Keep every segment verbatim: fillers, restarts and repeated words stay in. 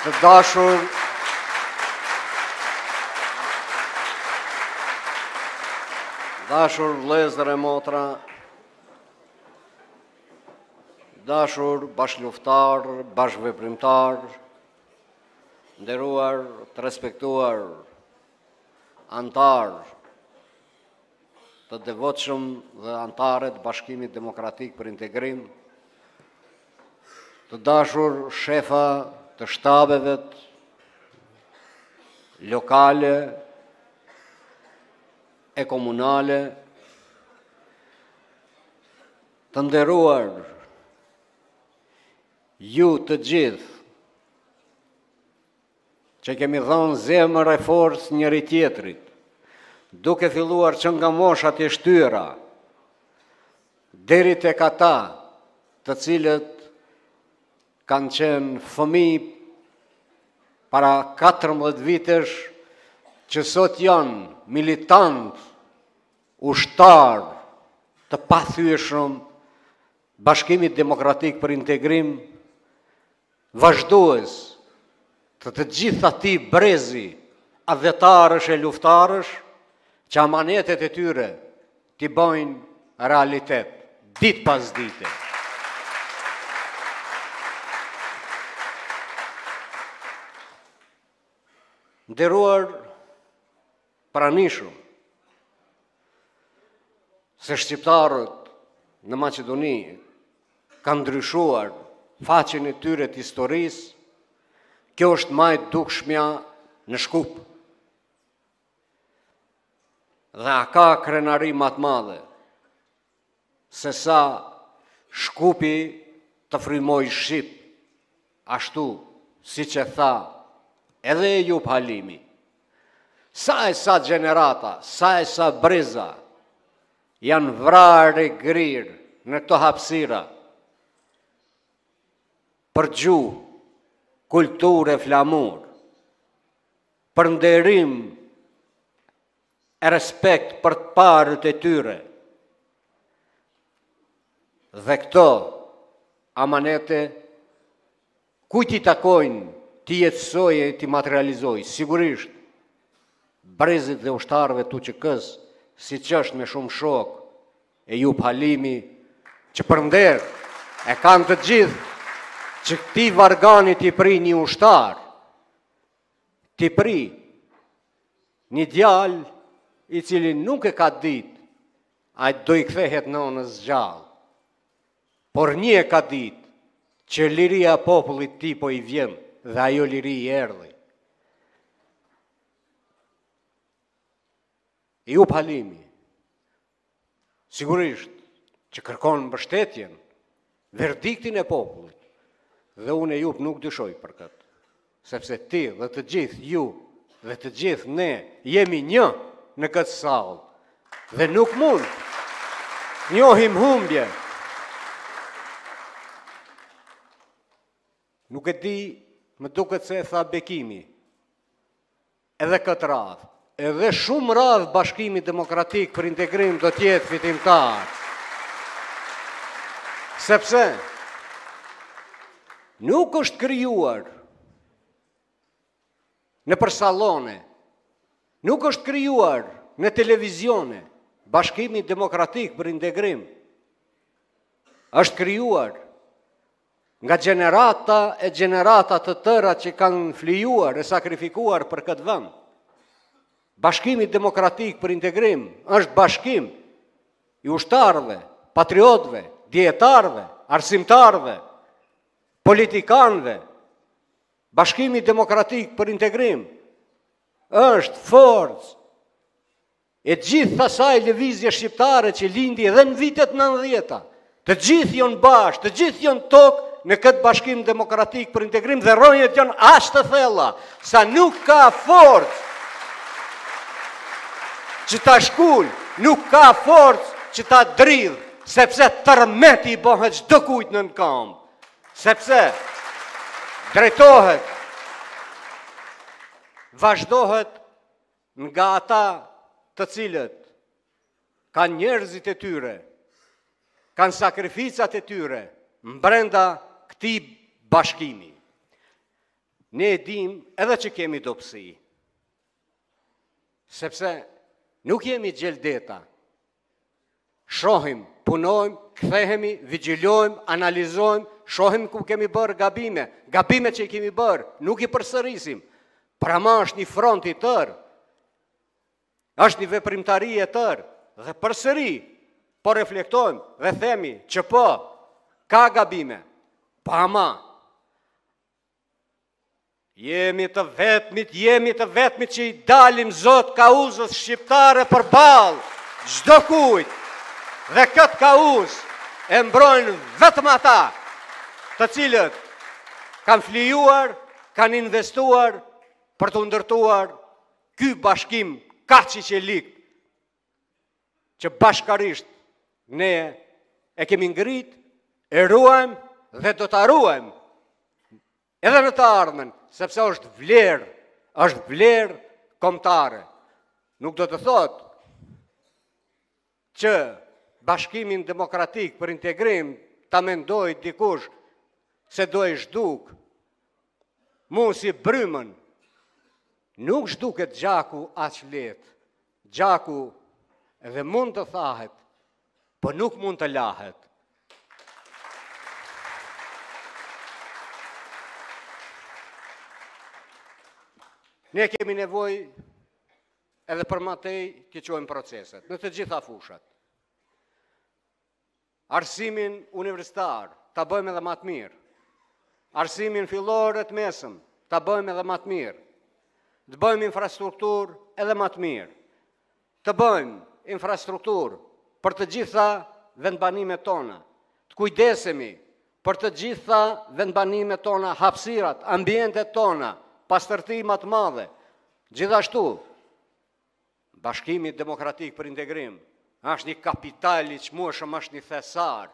Të dashur, dashur vëllezër e motra, dashur bashkëluftar, bashkëveprimtar, nderuar, të respektuar antar të devotshëm dhe antarët Bashkimit Demokratik për Integrim, të dashur shefa të shtabeve lokale e komunale, të nderuar ju të gjithë që kemi dhënë zemër e forcë njëri tjetrit, duke filluar që nga moshat e shtyra, deri tek ata të cilët kanë qenë fëmijë para katërmbëdhjetë vitesh, që sot janë militant, ushtar të pathyeshëm Bashkimit Demokratik për Integrim, vazhdues të të gjithë ati brezi, adhetarësh e luftarësh, që amanetet e tyre t'i bëjnë realitet, ditë pas dite. Nderuar pranishëm, se shqiptarët në Maqedoni kanë ndryshuar faqen e tyre të historisë, kjo është më e dukshmja në Shkup. Dhe a ka krenari më të madhe se sa Shkupi të frymoj Shqip, ashtu si që tha edhe Ejup Halimi. Sa e sa gjenerata, sa e sa breza janë vrarë e grirë në këto hapësira për gjuhë, kulturë e flamur, për nderim e respekt për të parët e tyre. Dhe këto amanete kujt i takojnë ti jetësoj e ti materializoj, sigurisht, brezit dhe ushtarëve tu që kës, si që është me shumë shok, e Ejup Halimi, që përnder, e kanë të gjithë, që këti vargani t'i pri një ushtar, t'i pri një djalë i cili nuk e ka ditë, a do i kthehet nonës gjallë, por një e ka ditë, që liria popullit ti po i vjen, dhe ajo liri i erdhi. Ejup Halimi, sigurisht që kërkon mbështetjen, verdiktin e popullit, dhe unë Ejup nuk dyshoj për këtë, sepse ti dhe të gjithë ju, dhe të gjithë ne, jemi një në këtë sallë, dhe nuk mund njohim humbje. Nuk e di, më duket se e tha Bekimi, edhe këtë radhë, edhe shumë radhë Bashkimi Demokratik për Integrim do tjetë fitimtar. Sepse nuk është krijuar në për sallone, nuk është krijuar në televizione, Bashkimi Demokratik për Integrim është krijuar nga gjenerata e gjenerata të tëra që kanë flijuar e sakrifikuar për këtë vend. Bashkimi Demokratik për Integrim është bashkim i ushtarëve, patriotëve, dietarëve, arsimtarëve, politikanëve. Bashkimi Demokratik për Integrim është forcë e gjithë asaj lëvizje shqiptare që lindi edhe në vitet nëntëdhjeta. Të gjithë janë bashkë, të gjithë janë tokë në këtë Bashkim Demokratik për Integrim dhe rronjët janë aq të thella sa nuk ka forcë që ta shkull, nuk ka forcë që ta dridh, sepse tërmeti i bëhet çdo kujt në këmbë, sepse drejtohet, vazhdohet nga ata të cilët kanë njerëzit e tyre, kanë sakrificat e tyre mbrenda këtij bashkimi. ne e dim edhe që kemi dobësi. Sepse nuk jemi gjeldeta. Shohim, punojmë, kthehemi, vigjilojmë, analizojmë, shohim ku kemi bërë gabime. Gabime që i kemi bërë, nuk i përsërisim. Prama është një front i tërë. Është një veprimtari e tërë. Dhe përsëri, po reflektojmë dhe themi që po, ka gabime. Pa ma. Jemi të vetmit, jemi të vetmit që i dalim Zot kauzës shqiptare për balë, çdo kujt. Dhe këtë kauzë e mbrojnë vetëm ata, të cilët kanë flijuar, kanë investuar për të ndërtuar ky bashkim kaq i qelik, që bashkarisht ne e kemi ngrit, e ruajmë dhe do ta ruajmë edhe në të ardhmen, sepse është vlerë, është vlerë kombëtare. Nuk do të thotë që bashkimin demokratik për integrim ta mendoj dikush se do e zhduk. Mu si brymën, nuk zhduket gjaku aq lehtë. Gjaku edhe mund të thahet, po nuk mund të lahet. Ne kemi nevoj edhe për matej të qojmë proceset, në të gjitha fushat. Arsimin universitar, ta bëjmë edhe matë mirë. Arsimin fillor e të mesëm, ta bëjmë edhe matë mirë. Të bëjmë infrastruktur edhe matë mirë. Të bëjmë infrastruktur për të gjitha vendbanimet tona. Të kujdesemi për të gjitha vendbanimet tona, hapësirat, ambientet tona, pastërtimat madhe. Gjithashtu, bashkimi demokratik për integrim është një kapital i çmueshëm, është një thesar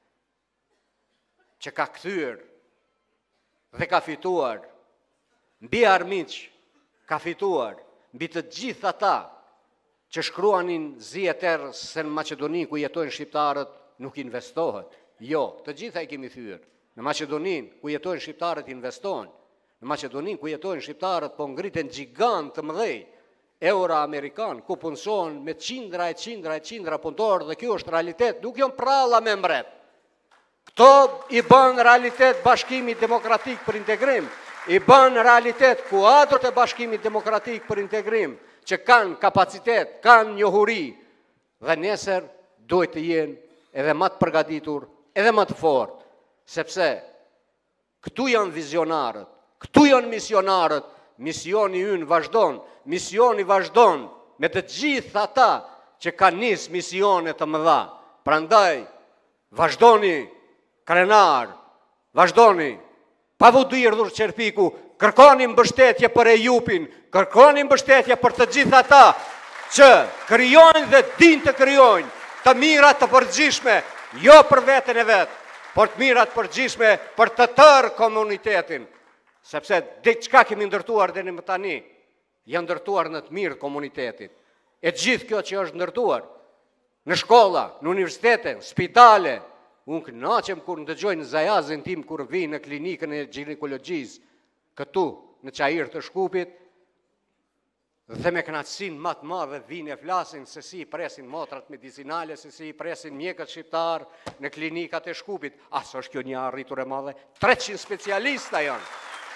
që ka kthyer dhe ka fituar mbi armiq, ka fituar mbi të gjithë ata që shkruanin zi e terrë se në Maqedoni ku jetojnë shqiptarët nuk investohet. Jo, të gjitha i kemi thyer. Në Maqedonin ku jetojnë shqiptarët investohen. Në Maqedonin ku jetojnë shqiptarët po ngriten gjigant të mëdhej, euro amerikan, ku punëson me qindra e qindra e qindra punëtorë dhe kjo është realitet, nuk janë pralla me mbret. Këto i bën realitet bashkimi demokratik për integrim, i bën realitet kuadrët e bashkimit demokratik për integrim, që kanë kapacitet, kanë njohuri, dhe nesër duhet të jenë edhe më të përgatitur, edhe më të fortë, sepse këtu janë vizionarët, këtu janë misionarët, misioni ynë vazhdon, misioni vazhdon me të gjithë ata që kanë nis misione të mëdha. Prandaj, vazhdoni krenar, vazhdoni, pa vudhirdur Qerpiku, kërkoni mbështetje për Ejupin, kërkoni mbështetje për të gjithë ata që krijojnë dhe din të krijojnë të mirat të përgjithshme, jo për veten e vet, por të mirat të përgjithshme për të tërë komunitetin. Sepse diçka kemi ndërtuar deri më tani, janë ndërtuar në të mirë komunitetit. E gjithë kjo që është ndërtuar në shkolla, në universitete, në spitale, unë kënaqem kur ndëgjoj në zajazin tim kur vi në klinikën e ginekologjisë, këtu në Çajir të Shkupit, dhe me kënaqësinë më të madhe vinë e flasin se si i presin motrat medicinale, se si i presin mjekët shqiptar në klinikat e Shkupit. As është kjo një arritur e madhe? treqind specialista janë.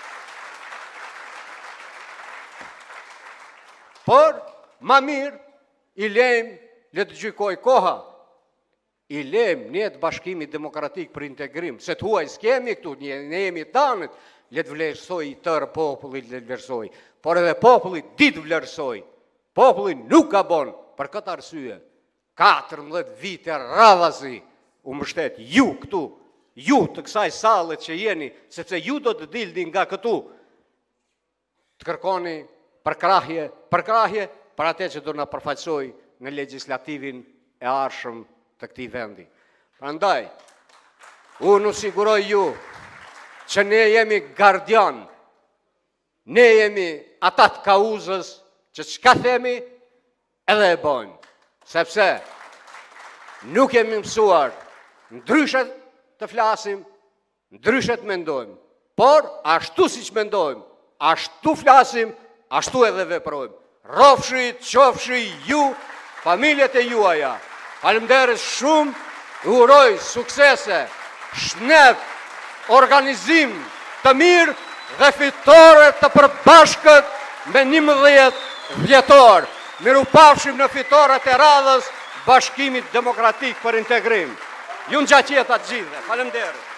Por, ma mirë, i lejmë, le të gjykoj koha, i lejmë ne të bashkimit demokratik për integrim, se të huaj s'kemi këtu, ne jemi tanët, le të vlerësoj i tërë popullit, le të vlerësoj, por edhe popullit ditë vlerësoj, popullit nuk ka bon, për këtë arsye, katërmbëdhjetë vite radhazi, u mbështet ju këtu, ju të kësaj sallet që jeni, sepse ju do të dilni nga këtu, të kërkoni përkrahje, përkrahje për atë që do na përfaqësoj në legjislativin e ardhshëm të këtij vendi. Prandaj, unë u siguroj ju që ne jemi gardian, ne jemi ata të kauzës që çka themi edhe e bëjmë, sepse nuk jemi mësuar ndryshe të flasim, ndryshe të mendojmë, por ashtu siç mendojmë, ashtu flasim, ashtu edhe veprojmë. Rofshi, qofshi ju, familjet e juaja. Faleminderit shumë, uroj suksese, shnet, organizim të mirë dhe fitore të përbashkët me njëmbëdhjetë vjetor. Miru pafshim në fitoret e radhës Bashkimit Demokratik për Integrim. Ju në gjaqjet atë gjithë, faleminderit.